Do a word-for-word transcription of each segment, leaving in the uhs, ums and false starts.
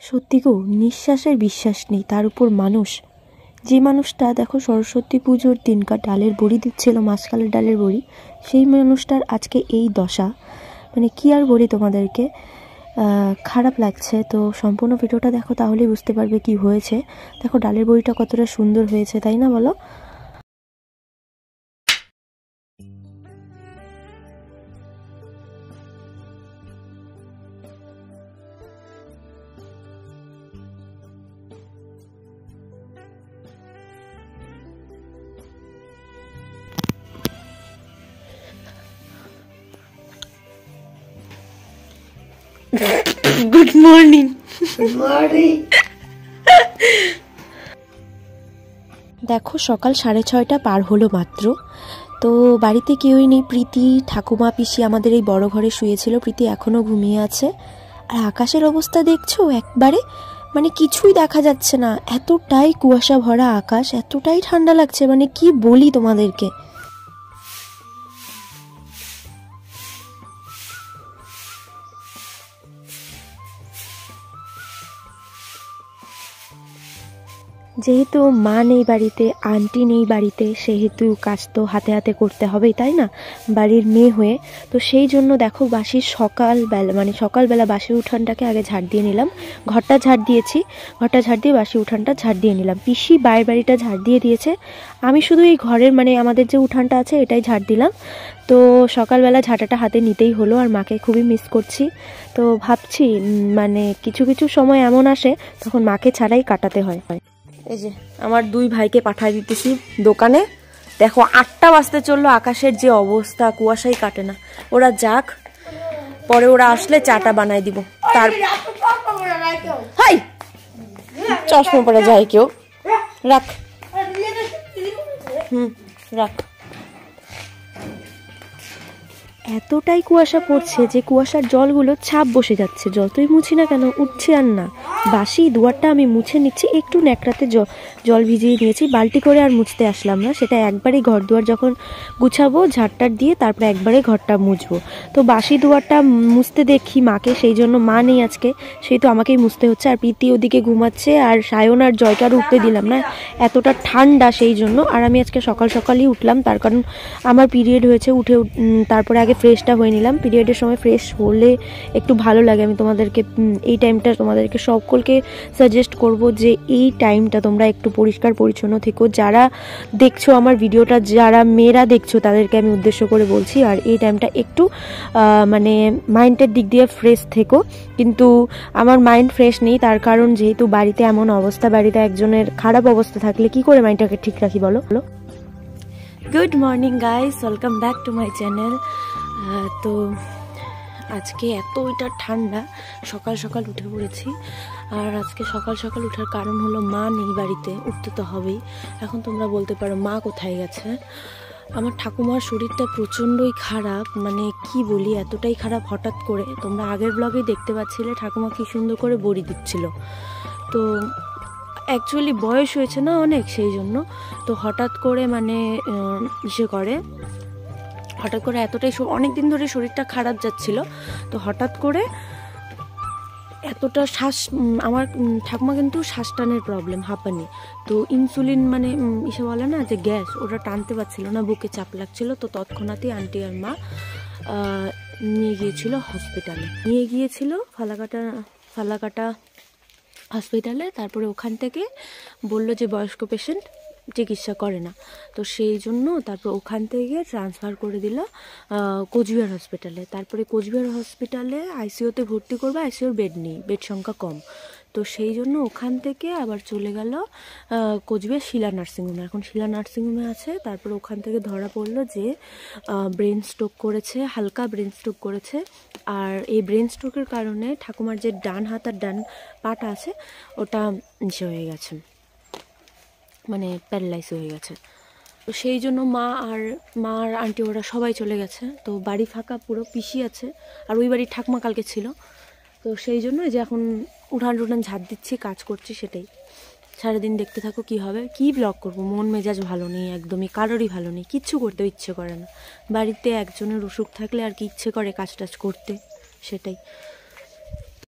সত্যি গো, নিঃশ্বাসের বিশ্বাস নেই, তার উপর মানুষ। যে মানুষটা দেখো সরস্বতী পুজোর দিনকার ডালের বড়ি দিচ্ছিল, মাসকালের ডালের বড়ি, সেই মানুষটার আজকে এই দশা। মানে কি আর বলি তোমাদেরকে, খারাপ লাগছে। তো সম্পূর্ণ ভিডিওটা দেখো, তাহলেই বুঝতে পারবে কি হয়েছে। দেখো ডালের বড়িটা কতটা সুন্দর হয়েছে, তাই না বলো? Good morning. Good morning. দেখো সকাল সাড়ে ছয়টা পার হলো মাত্র। তো বাড়িতে কেউই নেই, প্রীতি ঠাকুমা পিসি আমাদের এই বড় ঘরে শুয়েছিল, প্রীতি এখনো ঘুমিয়ে আছে। আর আকাশের অবস্থা দেখছো, একবারে মানে কিছুই দেখা যাচ্ছে না, এতটাই কুয়াশা ভরা আকাশ, এতটাই ঠান্ডা লাগছে, মানে কি বলি তোমাদেরকে। যেহেতু মা নেই বাড়িতে, আন্টি নেই বাড়িতে, সেহেতু কাজ তো হাতে হাতে করতে হবেই, তাই না, বাড়ির মেয়ে হয়ে। তো সেই জন্য দেখো বাসির সকালবেলা মানে সকালবেলা বাসির উঠানটাকে আগে ঝাড় দিয়ে নিলাম। ঘরটা ঝাড় দিয়েছি, ঘরটা ঝাড় দিয়ে বাসি উঠানটা ঝাড় দিয়ে নিলাম। পিসি বাইরের বাড়িটা ঝাড় দিয়ে দিয়েছে, আমি শুধু এই ঘরের মানে আমাদের যে উঠানটা আছে এটাই ঝাড় দিলাম। তো সকালবেলা ঝাঁটাটা হাতে নিতেই হলো, আর মাকে খুবই মিস করছি। তো ভাবছি মানে কিছু কিছু সময় এমন আসে তখন মাকে ছাড়াই কাটাতে হয়। এই যে আমার দুই ভাইকে পাঠাই দিতেছি দোকানে। দেখো আটটা বাজতে চললো, আকাশের যে অবস্থা, কুয়াশাই কাটে না। ওরা যাক, পরে ওরা আসলে চাটা বানাই দিব। তার হাই চশমা পরে যায় কেউ, রাখ। হুম রাখ। এতটাই কুয়াশা পড়ছে যে কুয়াশার জলগুলো ছাপ বসে যাচ্ছে, যতই মুছি না কেন উঠছে আর না। বাসি দুয়ারটা আমি মুছে নিচ্ছি, একটু ন্যাকড়াতে জল ভিজিয়ে নিয়েছি, বালতি করে আর মুছতে আসলাম না। সেটা একবারেই ঘর দুয়ার যখন গুছাবো ঝাড়টার দিয়ে তারপরে একবারে ঘরটা মুছবো। তো বাসি দুয়ারটা মুছতে দেখি মাকে, সেই জন্য মা নেই আজকে, সেই তো আমাকেই মুছতে হচ্ছে। আর প্রীতি ওদিকে ঘুমাচ্ছে, আর সায়ন আর জয়কে আর উঠতে দিলাম না, এতটা ঠান্ডা সেই জন্য। আর আমি আজকে সকাল সকালই উঠলাম, তার কারণ আমার পিরিয়ড হয়েছে। উঠে তারপরে আগে ফ্রেশটা হয়ে নিলাম, পিরিয়ডের সময় ফ্রেশ হলে একটু ভালো লাগে। আমি তোমাদেরকে এই টাইমটা তোমাদেরকে সকলকে সাজেস্ট করব যে এই টাইমটা তোমরা একটু পরিষ্কার পরিচ্ছন্ন থেকো। যারা দেখছো আমার ভিডিওটা, যারা মেয়েরা দেখছো তাদেরকে আমি উদ্দেশ্য করে বলছি। আর এই টাইমটা একটু মানে মাইন্ডের দিক দিয়ে ফ্রেশ থেকো। কিন্তু আমার মাইন্ড ফ্রেশ নেই, তার কারণ যেহেতু বাড়িতে এমন অবস্থা, বাড়িতে একজনের খারাপ অবস্থা থাকলে কি করে মাইন্ডটাকে ঠিক রাখি বলো? Good morning guys, welcome back to my channel. তো আজকে এতটা ঠান্ডা, সকাল সকাল উঠে পড়েছি। আর আজকে সকাল সকাল ওঠার কারণ হলো মা নেই বাড়িতে, উঠতে তো হবেই। এখন তোমরা বলতে পারো মা কোথায় গেছে। আমার ঠাকুমার শরীরটা প্রচণ্ডই খারাপ, মানে কি বলি, এতটাই খারাপ। হঠাৎ করে তোমরা আগের ব্লগে দেখতে পাচ্ছিলে ঠাকুমা কি সুন্দর করে বড়ি দিচ্ছিল। তো অ্যাকচুয়ালি বয়স হয়েছে না অনেক, সেই জন্য তো হঠাৎ করে মানে ইসে করে, হঠাৎ করে এতটাই অনেক দিন ধরে শরীরটা খারাপ যাচ্ছিল। তো হঠাৎ করে এতটা শ্বাস, আমার ঠাকুমা কিন্তু শ্বাস টানের প্রবলেম, হাঁপানি। তো ইনসুলিন মানে ইসে বলে না যে গ্যাস, ওটা টানতে পারছিল না, বুকে চাপ লাগছিল। তো তৎক্ষণাৎই আন্টি আর মা নিয়ে গিয়েছিল হসপিটালে, নিয়ে গিয়েছিল ফালাকাটা ফালাকাটা হসপিটালে। তারপরে ওখান থেকে বলল যে বয়স্ক পেশেন্ট চিকিৎসা করে না, তো সেই জন্য তারপর ওখান থেকে ট্রান্সফার করে দিল কোচবিহার হসপিটালে। তারপরে কোচবিহার হসপিটালে আইসিইউতে ভর্তি করবে, আইসিইউর বেড নেই, বেড সংখ্যা কম। তো সেই জন্য ওখান থেকে আবার চলে গেল কোচবিহার শিলা নার্সিংহোমে, এখন শিলা নার্সিংহোমে আছে। তারপর ওখান থেকে ধরা পড়লো যে ব্রেন স্ট্রোক করেছে, হালকা ব্রেন স্ট্রোক করেছে। আর এই ব্রেন স্ট্রোকের কারণে ঠাকুমার যে ডান হাত আর ডান পাটা আছে ওটা ইসে হয়ে গেছে, মানে প্যারালাইজ হয়ে গেছে। তো সেই জন্য মা আর মা আর আন্টি ওরা সবাই চলে গেছে। তো বাড়ি ফাঁকা, পুরো পিসি আছে, আর ওই বাড়ির ঠাকুমা কালকে ছিল। তো সেই জন্য যে এখন উঠান টুঠান ঝাড় দিচ্ছি, কাজ করছি, সেটাই। সারাদিন দেখতে থাকো কি হবে। কি ব্লগ করবো, মন মেজাজ ভালো নেই একদমই, কারোরই ভালো নেই, কিচ্ছু করতে ইচ্ছে করে না। বাড়িতে একজনের অসুখ থাকলে আর কি ইচ্ছে করে কাজ টাজ করতে, সেটাই।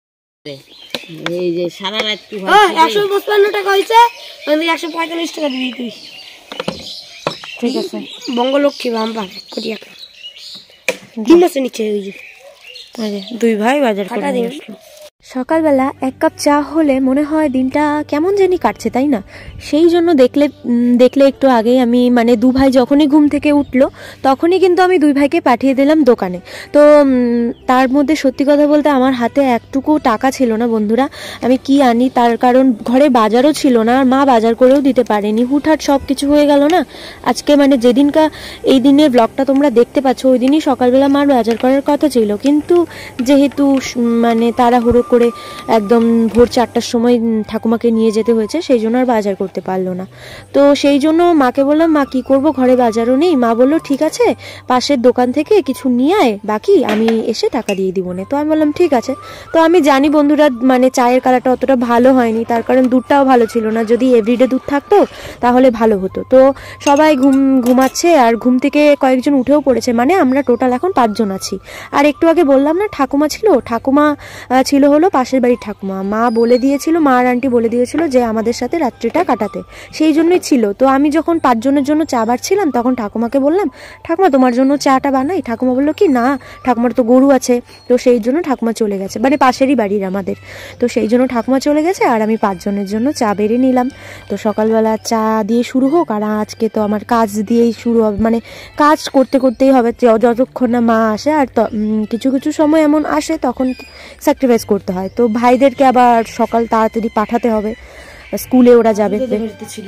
এই যে সারা রাত কি একশো পঁচপান্ন টাকা হয়েছে, একশো পঁয়তাল্লিশ টাকা দিবি তুই। ঠিক আছে, বঙ্গলক্ষ্মী বাম্পার কোটি টাকা ডিম আছে নিচে। ওই যে দুই ভাই বাজার করে নিয়ে আসলো। সকালবেলা এক কাপ চা হলে মনে হয় দিনটা কেমন জানি কাটছে, তাই না? সেই জন্য দেখলে দেখলে একটু আগেই আমি মানে দু ভাই যখনই ঘুম থেকে উঠলো তখনই কিন্তু আমি দুই ভাইকে পাঠিয়ে দিলাম দোকানে। তো তার মধ্যে সত্যি কথা বলতে আমার হাতে একটুকু টাকা ছিল না বন্ধুরা, আমি কি আনি তার কারণ ঘরে বাজারও ছিল না, আর মা বাজার করেও দিতে পারেনি, হুটহাট সব কিছু হয়ে গেল না। আজকে মানে যেদিনকা এই দিনের ব্লগটা তোমরা দেখতে পাচ্ছ ওই দিনই সকালবেলা মার বাজার করার কথা ছিল, কিন্তু যেহেতু মানে তাড়াহুড়ো করে একদম ভোর চারটার সময় ঠাকুমাকে নিয়ে যেতে হয়েছে সেই জন্য আর বাজার করতে পারলো না। তো সেই জন্য মাকে বললাম মা কি করব, ঘরে বাজারও নেই। মা বললো ঠিক আছে পাশের দোকান থেকে কিছু নিয়ে আয়, বাকি আমি এসে টাকা দিয়ে দিব না। তো আমি বললাম ঠিক আছে। তো আমি জানি বন্ধুরা মানে চায়ের কালারটা অতটা ভালো হয়নি, তার কারণ দুধটাও ভালো ছিল না, যদি এভরিডে দুধ থাকতো তাহলে ভালো হতো। তো সবাই ঘুম ঘুমাচ্ছে আর ঘুম থেকে কয়েকজন উঠেও পড়েছে, মানে আমরা টোটাল এখন পাঁচজন আছি। আর একটু আগে বললাম না ঠাকুমা ছিল, ঠাকুমা ছিল হলো পাশের বাড়ির ঠাকুমা। মা বলে দিয়েছিল, মা আর আন্টি বলে দিয়েছিল যে আমাদের সাথে রাত্রিটা কাটাতে, সেই জন্যই ছিল। তো আমি যখন পাঁচজনের জন্য চা বাড়ছিলাম তখন ঠাকুমাকে বললাম ঠাকুমা তোমার জন্য চাটা বানাই। ঠাকুমা বললো কি না, ঠাকুমার তো গরু আছে, তো সেই জন্য ঠাকুমা চলে গেছে, মানে পাশেরই বাড়ির আমাদের, তো সেই জন্য ঠাকুমা চলে গেছে আর আমি পাঁচজনের জন্য চা বেড়ে নিলাম। তো সকালবেলা চা দিয়ে শুরু হোক, আর আজকে তো আমার কাজ দিয়েই শুরু হবে, মানে কাজ করতে করতেই হবে যতক্ষণ না মা আসে। আর কিছু কিছু সময় এমন আসে তখন স্যাক্রিফাইস করতে হয়। তো ভাইদেরকে আবার সকাল তাড়াতাড়ি পাঠাতে হবে, স্কুলে ওরা যাবে। ছিল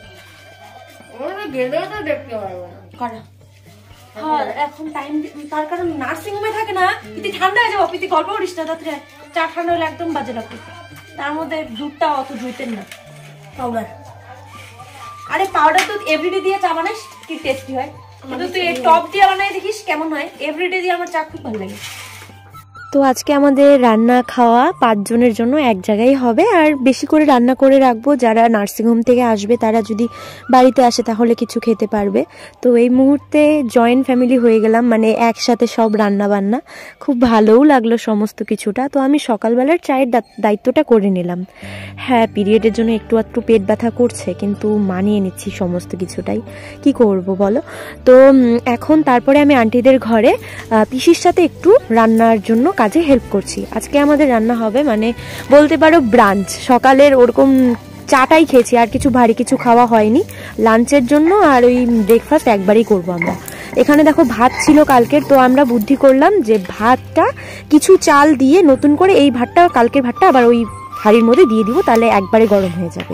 এখন টাইম, তার কারণ নার্সিং হোমে থাকে না, পিতি ঠান্ডা হয়ে যাবো, পিতি গল্প করিস না, রাত্রে চা ঠান্ডা হলে একদম বাজে লাগবে। তার মধ্যে দুধটা অত জুইতেন না, পাউডার। আরে পাউডার তো এভরিডে দিয়ে চা বানাইস কি টেস্টি হয়, কিন্তু তুই টপ দিয়ে বানাই দেখিস কেমন হয়। এভরিডে দিয়ে আমার চা খুব ভালো লাগে। তো আজকে আমাদের রান্না খাওয়া পাঁচজনের জন্য এক জায়গায় হবে, আর বেশি করে রান্না করে রাখবো, যারা নার্সিংহোম থেকে আসবে তারা যদি বাড়িতে আসে তাহলে কিছু খেতে পারবে। তো এই মুহূর্তে জয়েন্ট ফ্যামিলি হয়ে গেলাম, মানে একসাথে সব রান্না বান্না, খুব ভালোও লাগলো সমস্ত কিছুটা। তো আমি সকালবেলার চায়ের দায়িত্বটা করে নিলাম। হ্যাঁ পিরিয়ডের জন্য একটু একটু পেট ব্যথা করছে, কিন্তু মানিয়ে নিচ্ছি সমস্ত কিছুটাই, কি করব বলো। তো এখন তারপরে আমি আন্টিদের ঘরে পিসির সাথে একটু রান্নার জন্য কাজে হেল্প করছি। আজকে আমাদের রান্না হবে মানে বলতে পারো ব্রাঞ্চ, সকালের ওরকম চাটাই খেয়েছি, আর কিছু ভারী কিছু খাওয়া হয়নি লাঞ্চের জন্য, আর ওই ব্রেকফাস্ট একবারই করব আমরা। এখানে দেখো ভাত ছিল কালকের, তো আমরা বুদ্ধি করলাম যে ভাতটা কিছু চাল দিয়ে নতুন করে এই ভাতটা কালকের ভাতটা আবার ওই হাঁড়ির মধ্যে দিয়ে দিব, তাহলে একবারে গরম হয়ে যাবে।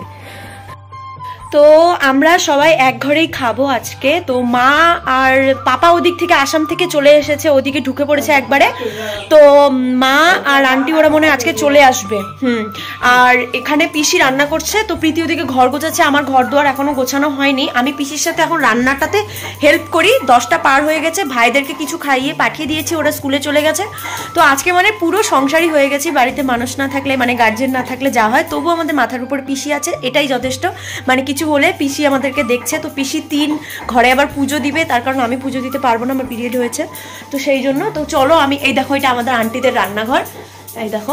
তো আমরা সবাই এক ঘরেই খাবো আজকে। তো মা আর পাপা ওদিক থেকে আসাম থেকে চলে এসেছে, ওদিকে ঢুকে পড়েছে একবারে। তো মা আর আন্টি ওরা মনে হয় আজকে চলে আসবে। হুম আর এখানে পিসি রান্না করছে, তো প্রীতি ওদিকে ঘর গোছাচ্ছে, আমার ঘর দুয়ার এখনো গোছানো হয়নি। আমি পিসির সাথে এখন রান্নাটাতে হেল্প করি। দশটা পার হয়ে গেছে, ভাইদেরকে কিছু খাইয়ে পাঠিয়ে দিয়েছি, ওরা স্কুলে চলে গেছে। তো আজকে মানে পুরো সংসারই হয়ে গেছি। বাড়িতে মানুষ না থাকলে মানে গার্জেন না থাকলে যা হয়, তবু আমাদের মাথার উপর পিসি আছে, এটাই যথেষ্ট। মানে কিছু হলে পিসি আমাদেরকে দেখছে। তো পিসি তিন ঘরে আবার পুজো দিবে, তার কারণ আমি পুজো দিতে পারবো না, আমার পিরিয়ড হয়েছে, তো সেই জন্য। তো চলো আমি এই দেখো এটা আমাদের আন্টিদের রান্নাঘর, এই দেখো,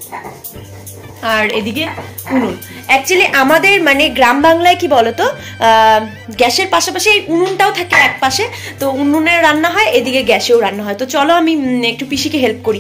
আর এদিকে উনুন। অ্যাকচুয়ালি আমাদের মানে গ্রাম বাংলায় কি বলতো গ্যাসের পাশাপাশি এই উনুনটাও থাকে এক পাশে, তো উনুনে রান্না হয়, এদিকে গ্যাসেও রান্না হয়। তো চলো আমি একটু পিসিকে হেল্প করি।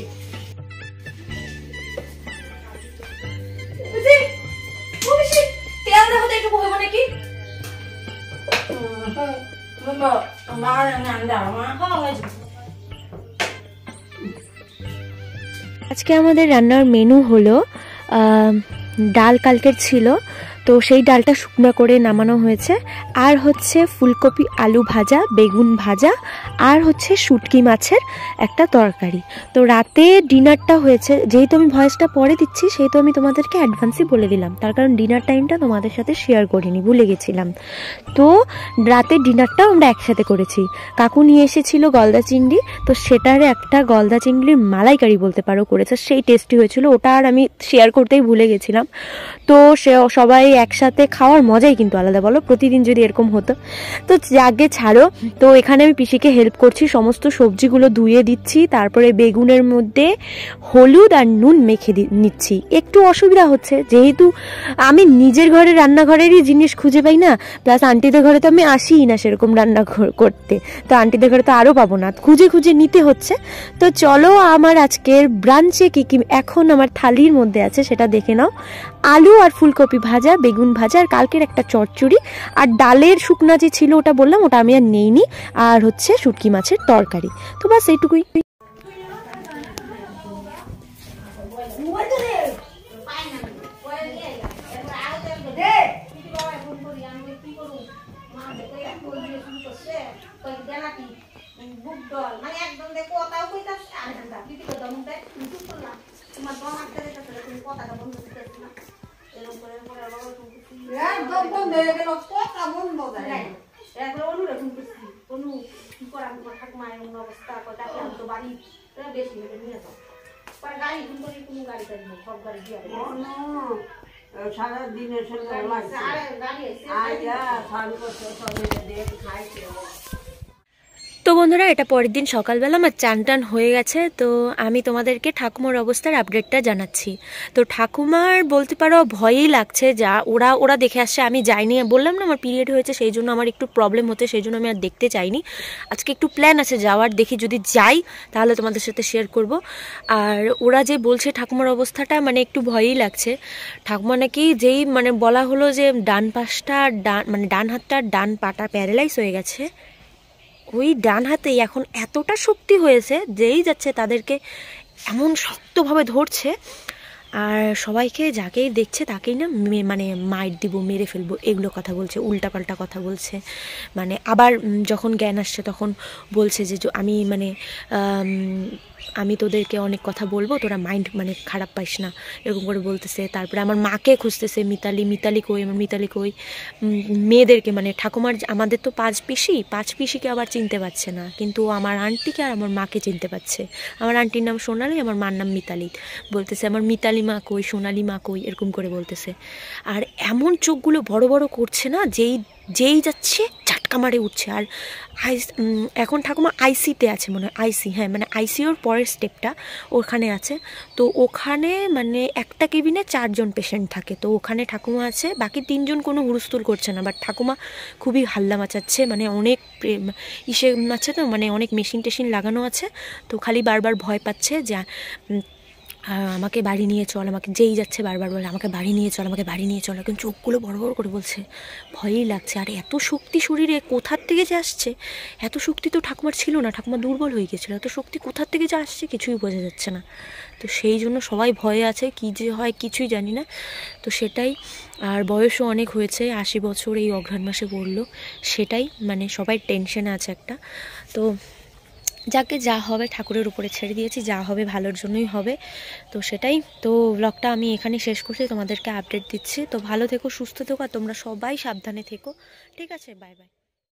আজকে আমাদের রান্নার মেনু হলো ডাল কালকের ছিল, তো সেই ডালটা শুকনো করে নামানো হয়েছে, আর হচ্ছে ফুলকপি আলু ভাজা, বেগুন ভাজা, আর হচ্ছে শুটকি মাছের একটা তরকারি। তো রাতে ডিনারটা হয়েছে, যেহেতু আমি ভয়েসটা পরে দিচ্ছি সেহেতু আমি তোমাদেরকে অ্যাডভান্সই বলে দিলাম, তার কারণ ডিনার টাইমটা তোমাদের সাথে শেয়ার করিনি, ভুলে গেছিলাম। তো রাতের ডিনারটাও আমরা একসাথে করেছি। কাকু নিয়ে এসেছিল গলদা চিংড়ি, তো সেটার একটা গলদা চিংড়ির মালাইকারি বলতে পারো করেছে, সেই টেস্টি হয়েছিল, ওটা আর আমি শেয়ার করতেই ভুলে গেছিলাম। তো সে সবাই একসাথে খাওয়ার মজাই কিন্তু আলাদা, বলো প্রতিদিন যদি এরকম হতো। তো আগে ছাড়ো, তো এখানে আমি পিসিকে হেল্প করছি, সমস্ত সবজিগুলো ধুয়ে দিচ্ছি, তারপরে বেগুনের মধ্যে হলুদ আর নুন মেখে নিচ্ছি। একটু অসুবিধা হচ্ছে যেহেতু আমি নিজের ঘরে রান্নাঘরেরই জিনিস খুঁজে পাই না, প্লাস আন্টিদের ঘরে তো আমি আসিই না সেরকম রান্না করতে, তো আন্টিদের ঘরে তো আরও পাবো না, খুঁজে খুঁজে নিতে হচ্ছে। তো চলো আমার আজকের ব্রাঞ্চে কী কী এখন আমার থালির মধ্যে আছে সেটা দেখে নাও। আলু আর ফুলকপি ভাজা, বেগুন ভাজা, আর কালকের একটা চচ্চড়ি, আর ডালের শুকনা যে ছিল ওটা বললাম ওটা আমি আর নেইনি, আর হচ্ছে শুটকি মাছের তরকারি। তো বাস এইটুকুই। তো বন্ধুরা, এটা পরের দিন সকালবেলা আমার চান টান হয়ে গেছে। তো আমি তোমাদেরকে ঠাকুমার অবস্থার আপডেটটা জানাচ্ছি। তো ঠাকুমার বলতে পারো ভয়ই লাগছে, যা ওরা ওরা দেখে আসছে, আমি যাইনি, বললাম না আমার পিরিয়ড হয়েছে সেই জন্য আমার একটু প্রবলেম হচ্ছে, সেই জন্য আমি আর দেখতে চাইনি। আজকে একটু প্ল্যান আছে যাওয়ার, দেখি যদি যাই তাহলে তোমাদের সাথে শেয়ার করব। আর ওরা যে বলছে ঠাকুমার অবস্থাটা মানে একটু ভয়ই লাগছে। ঠাকুমা নাকি যেই মানে বলা হলো যে ডান পাশটা ডান মানে ডান হাতটা ডান পাটা প্যারালাইজ হয়ে গেছে, ওই ডান হাতেই এখন এতটা শক্তি হয়েছে যেই যাচ্ছে তাদেরকে এমন শক্তভাবে ধরছে, আর সবাইকে যাকেই দেখছে তাকেই না মানে মাইর দিব, মেরে ফেলবো, এগুলো কথা বলছে, উল্টাপাল্টা কথা বলছে। মানে আবার যখন জ্ঞান আসছে তখন বলছে যে আমি মানে আমি তোদেরকে অনেক কথা বলবো, তোরা মাইন্ড মানে খারাপ পাইস না, এরকম করে বলতেছে। তারপরে আমার মাকে খুঁজতেছে, মিতালি মিতালি কই আমার মিতালি কই, মেয়েদেরকে মানে ঠাকুমার আমাদের তো পাঁচ পিসি, পাঁচ পিসিকে আবার চিনতে পারছে না, কিন্তু আমার আন্টিকে আর আমার মাকে চিনতে পারছে। আমার আন্টির নাম সোনালি, আমার মার নাম মিতালি, বলতেছে আমার মিতালি মা কই, সোনালি মা কই, এরকম করে বলতেছে। আর এমন চোখগুলো বড় বড় করছে না, যেই যেই যাচ্ছে ঝাটকা মারে উঠছে। আর আই এখন ঠাকুমা আইসিতে আছে মনে হয়, আইসি, হ্যাঁ মানে আইসিওর পরের স্টেপটা ওখানে আছে। তো ওখানে মানে একটা কেবিনে চারজন পেশেন্ট থাকে, তো ওখানে ঠাকুমা আছে, বাকি তিনজন কোনো হুড়স্থুল করছে না, বাট ঠাকুমা খুবই হাল্লা মাচাচ্ছে, মানে অনেক ইসে আছে তো, মানে অনেক মেশিন টেশিন লাগানো আছে, তো খালি বারবার ভয় পাচ্ছে যে আমাকে বাড়ি নিয়ে চল, আমাকে যেই যাচ্ছে বারবার বলে আমাকে বাড়ি নিয়ে চল, আমাকে বাড়ি নিয়ে চল, কিন্তু চোখগুলো বড় বড় করে বলছে, ভয়ই লাগছে। আর এত শক্তি শরীরে কোথার থেকে যে আসছে, এত শক্তি তো ঠাকুমার ছিল না, ঠাকুমা দুর্বল হয়ে গেছিলো, এত শক্তি কোথার থেকে যে আসছে কিছুই বোঝা যাচ্ছে না। তো সেই জন্য সবাই ভয়ে আছে, কী যে হয় কিছুই জানি না। তো সেটাই, আর বয়সও অনেক হয়েছে, আশি বছর এই অঘ্রাণ মাসে পড়লো, সেটাই মানে সবাই টেনশনে আছে একটা। তো যাকে যা হবে ঠাকুরের উপরে ছেড়ে দিয়েছি, যা হবে ভালোর জন্যই হবে। তো সেটাই, তো ব্লগটা আমি এখানে শেষ করছি, তোমাদেরকে আপডেট দিচ্ছি। তো ভালো থেকো, সুস্থ থেকো, আর তোমরা সবাই সাবধানে থেকো, ঠিক আছে, বাই বাই।